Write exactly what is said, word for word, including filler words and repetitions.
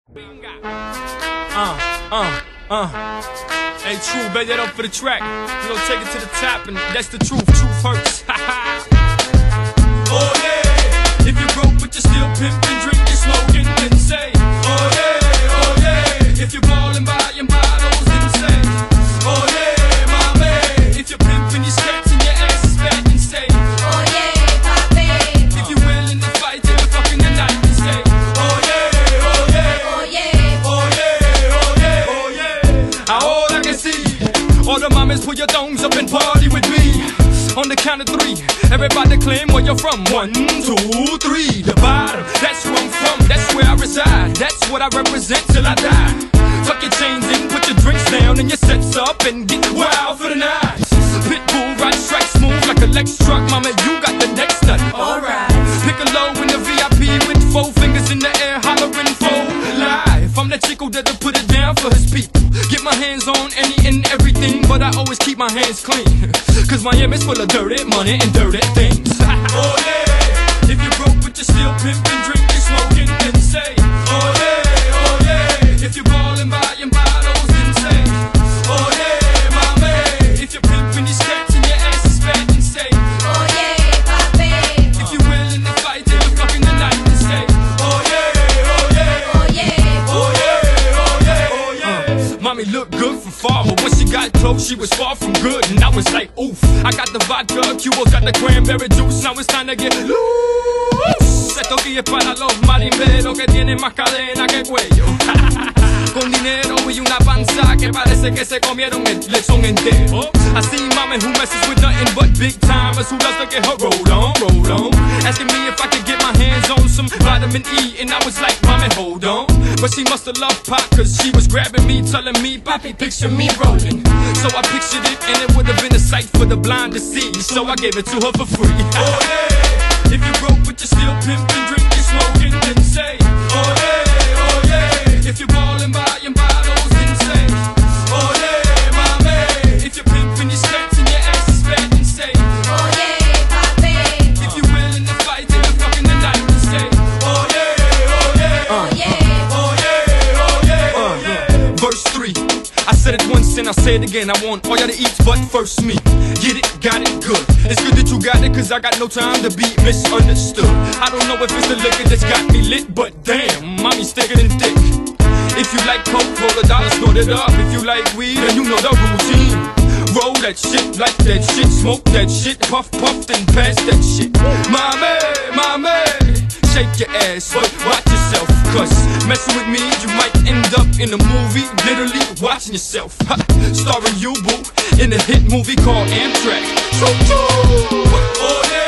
Uh, uh, uh. Hey, true, bet that up for the track. We gon' take it to the top, and that's the truth. Truth hurts. Oh yeah. If you're broke but you're still pimping, drinking, smoking, then say, oh yeah, oh yeah. If you're ballin', buying bottles, then say, oh yeah, my man. If you're pimping, you're scratching your ass is fat, then say, oh yeah, papi. If you're willing to fight till the fucking the night, then say, oh yeah, oh yeah, oh yeah, oh yeah, oh yeah, oh yeah. All I can see, all the mamas put your thongs up and party with me. On the count of three, everybody claim where you're from. One, two, three. The bottom, that's where I'm from, that's where I reside. That's what I represent till I die. Tuck your chains in, put your drinks down, and your sets up, and get wild for the night. Pitbull, ride, strike smooth like a Lex truck. Mama, you got the next nut. Alright. Pick a low in the V I P with four fingers in the air, hollering for life. I'm that chico that'll put it down for his people. Get my hands on any and everything, but I always keep my hands clean. Cause Miami's full of dirty money and dirty things. Oh yeah. If you're broke but you're still pimping, drinking, smoking, then say, oh yeah, oh yeah. If you're ballin', buying bottles, then say, oh yeah, my man. If you're pimping, you're scratching your ass is fat, then say, oh yeah, papi. If you're willing to fight till the fucking the night, then say, oh yeah, oh yeah, oh yeah, oh yeah, oh yeah, oh yeah. Uh, mommy looked good from far, but when she got close, she was far from good, and I was like, oof. I got the vodka, Cuba's got the cranberry juice. Now it's time to get loose. Esto aquí es para los marimberos que tienen más cadena que cuello. Con dinero y una panza que parece que se comieron el lechón entero. I see mama who messes with nothing but big timers who loves to get her roll on, roll on. Asking me if I could get my hands on some vitamin E, and I was like, mommy, hold on. But she must have loved pop, cause she was grabbing me, telling me, papi, picture me rolling. So I pictured it, and it would have been a sight for the blind to see. So I gave it to her for free. Oh yeah. If you're broke but you're still pimping, drinking, smoking, then say, oh yeah, oh yeah. If you're ballin', buying bottles, then say, oh yeah, my man. If you're pimping, you're scratching your ass is fat, then say, oh yeah, papi. If you're willing to fight till the fucking the night, then say, oh yeah, oh yeah, oh yeah, oh yeah, oh yeah, oh yeah. Verse three. I said it once and I'll say it again. I want all y'all to eat, but first me. Get it, got it, good. It's good that you got it, cause I got no time to be misunderstood. I don't know if it's the liquor that's got me lit, but damn, mommy's thicker than thick. If you like coke, roll a dollar, snort it up. If you like weed, then you know the routine. Roll that shit, like that shit, smoke that shit, puff, puff, then pass that shit. Mommy, mommy, shake your ass, but watch yourself, cause messing with me, you might end up in a movie, literally watching yourself. Ha, starring you, boo, in a hit movie called Amtrak. Choo-choo! Oh yeah.